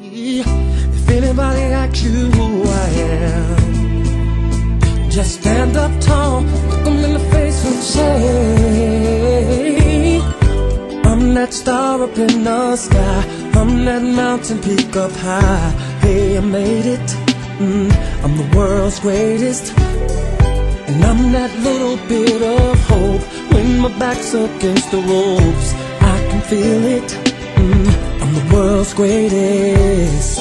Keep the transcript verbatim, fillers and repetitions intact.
If anybody asks you who I am, just stand up tall, look them in the face and say, I'm that star up in the sky, I'm that mountain peak up high. Hey, I made it, mm, I'm the world's greatest. And I'm that little bit of hope when my back's against the ropes. I can feel it, mm, I'm the world's greatest.